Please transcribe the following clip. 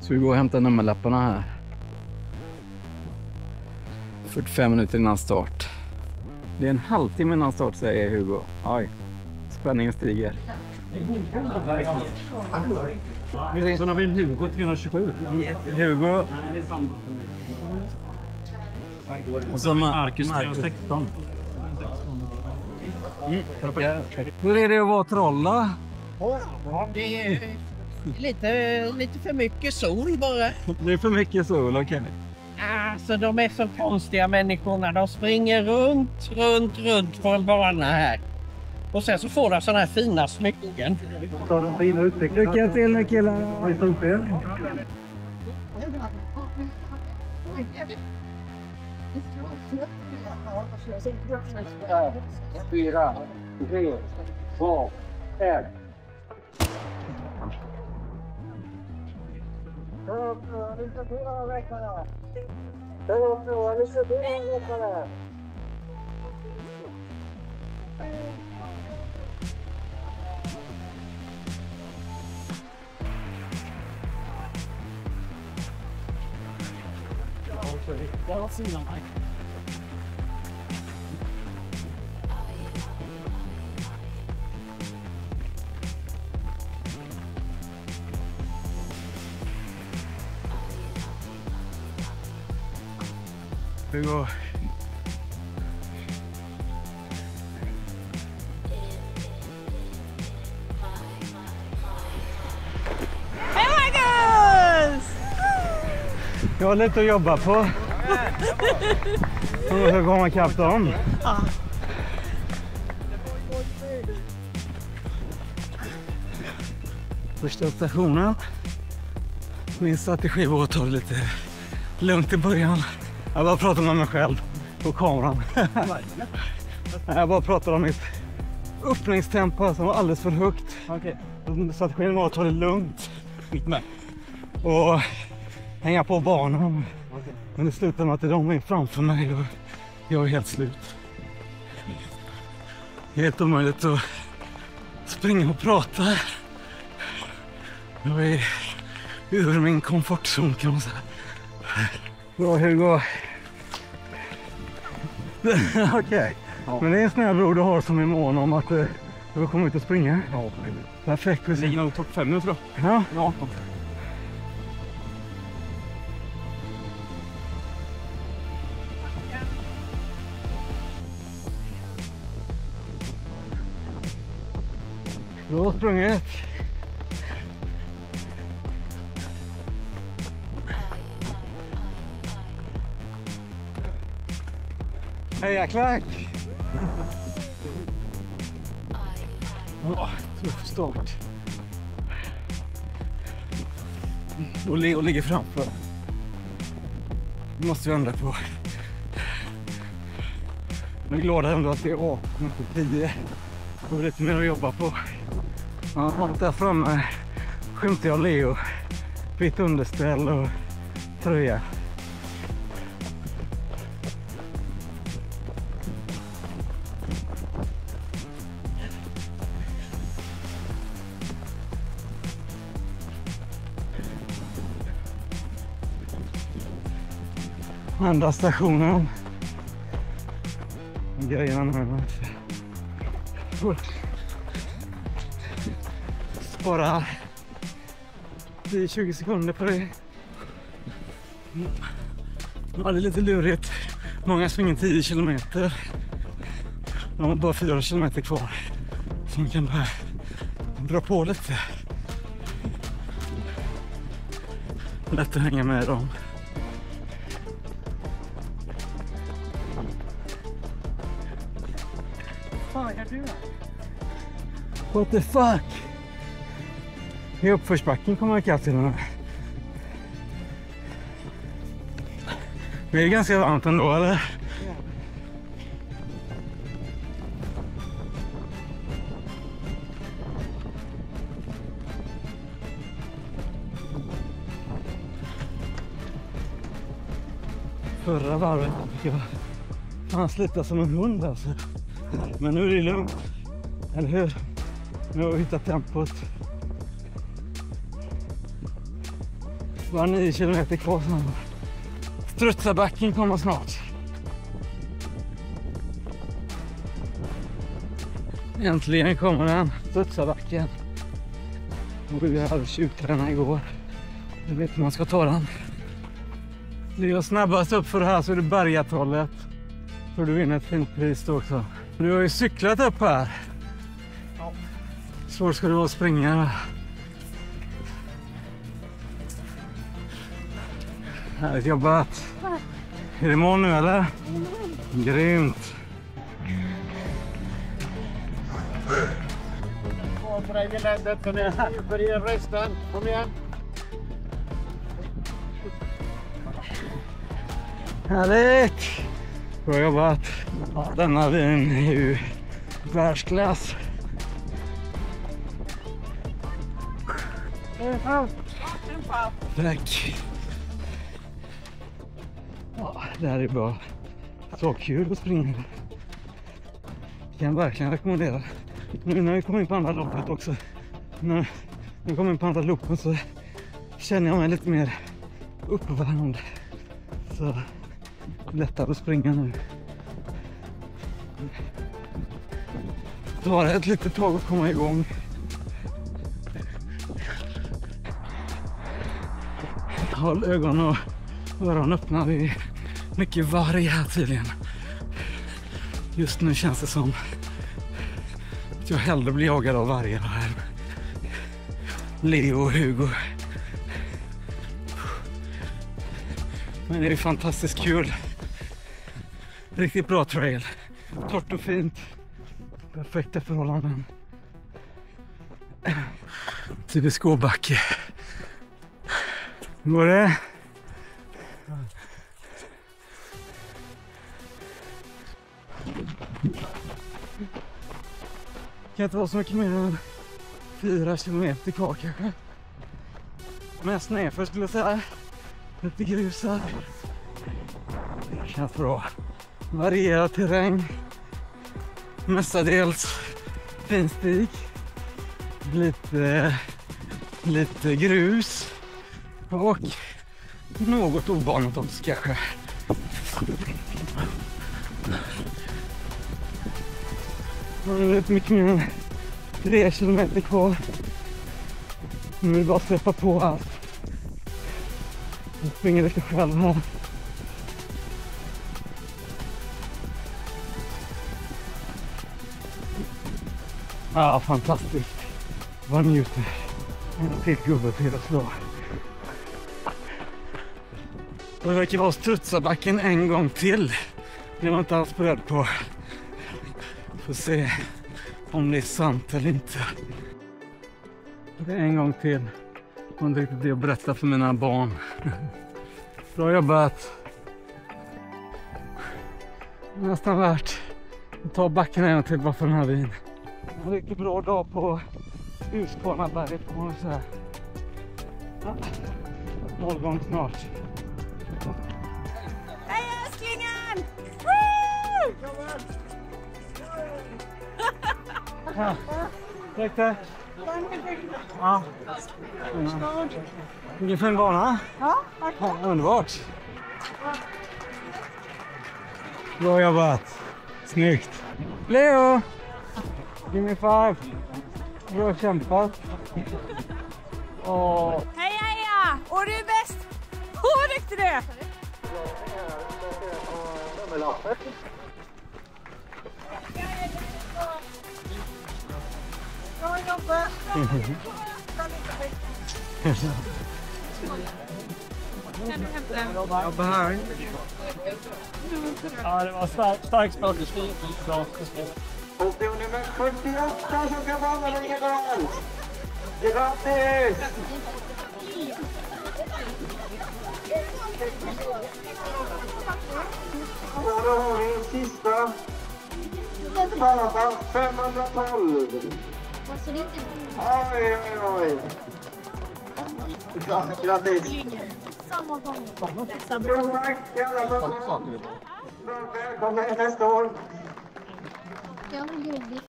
Så vi går och hämtar nummerlapparna här. 45 minuter innan start. Det är en halvtimme innan start, säger Hugo. Oj, spänningen stiger. Så har vi en Hugo 327. Hugo. Och så Marcus 316. Hur är det att vara trolla? Det är lite för mycket sol bara. Det är för mycket sol, okej. Alltså de är så konstiga människorna. De springer runt på en bana här. Och sen så får de sådana här fina smycken. Lycka till med killarna. 4, 3, 2, 1. Hugo. Hej Marcus! Jag har lite att jobba på. Hur går man kappt om? Första stationen. Min strategi var att ta det lite lugnt i början. Jag bara pratar med mig själv på kameran. Jag bara pratar om mitt öppningstempo som var alldeles för högt. Okej. Strategin var att ta det lugnt. Och hänga på banan. Men det slutade med att de är framför mig och jag är helt slut. Helt omöjligt att springa och prata. Jag är ur min komfortzon kan man säga. Bra Hugo. Okej. Ja. Men det är en snäll bror du har som är mån om att du vill komma ut och springa. Ja. Perfekt. Det ligger nog topp 5 nu tror jag. Ja. Ja. Bra sprunget. Heja Clark! Tuff start. Och Leo ligger framför. Det måste vi ändra på. Jag är glad ändå att det är 18, inte 10. Och lite mer att jobba på. Ja, där framme skymtar jag Leo. Vitt underställ och tröja. Andra stationen. Grejerna med spara 10-20 sekunder på det. Ja, det är lite lurigt. Många springer 10 kilometer. De har bara 4 kilometer kvar. Så man kan bara dra på lite. Lätt att hänga med dem. What the fuck? I uppförsbacken kommer jag till den här. Det är ganska varmt ändå, eller? Förra varvet fick jag fan slita som en hund alltså. Men nu är det lugnt. Eller hur? Nu har vi hittat tempot. Bara 9 kilometer kvar sen. Strutsabacken kommer snart. Äntligen kommer den, Strutsabacken. Och vi hade tjuttränat igår. Jag vet hur man ska ta den. Det är snabbast upp för det här så är det Bergatollet. För du vinner ett fint pris då också. Du har ju cyklat upp här. Så ska du vara springa. Härligt jobbat. Är det mål nu eller? Grymt. Härligt! Bra jobbat. Ja, denna vin är ju världsklass. Tack. Ja, det här är bra. Så kul att springa. Jag kan verkligen rekommendera. Nu när vi kommer in på andra loppet också. När vi kommer in på andra loppen så känner jag mig lite mer uppvärmd. Så lättare att springa nu. Det var ett litet tag att komma igång. Håll ögon och öron öppna. Det är mycket varg här tydligen. Just nu känns det som att jag hellre blir jagad av vargar här. Leo och Hugo. Men det är fantastiskt kul. Riktigt bra trail. Torrt och fint. Perfekta förhållanden. Typisk skåbacke. Hur går det? Kan inte vara så mycket mer än 4 kilometer kvar kanske. Mest nerför skulle jag säga. Lite grus här. Det känns bra. Varierad terräng. Mestadels fin stig. Lite grus. Och något ovanligt också kanske. Nu är det mycket mer än 3 kilometer kvar. Nu vill jag bara släppa på allt. Jag springer lite själv här. Ja, fantastiskt. Vad njuter. En till gubbe till att slå. Och det verkar vara Strutsabacken en gång till. Det var inte alls beredd på. Får se om det är sant eller inte. Det är en gång till. Jag har inte riktigt det att berätta för mina barn. Bra jobbat. Nästan värt att ta backen en gång till bara för den här vin. En riktigt bra dag på Huskvarnaberget får man säga. Ja, målgång snart. Hej älsklingen! Woo! Ja, tack där. Ja. Vilken fin bana. Ja, tack. Ja, underbart. Bra jobbat. Snyggt. Leo! Give me 5. Bra kämpat. Åh. Heja heja! Och du är bäst! Vad duktig du är! Bra jobbat! Kan du hämta den? Jobba här. Ja, det var stark språkestil. Och det är nummer 78 som kan vara med idag. Grattis! Och då har vi en sista. Bara 512. Oj, oj, oj. Grattis! Samma gång. Välkommen nästa år. Jag har gulligt.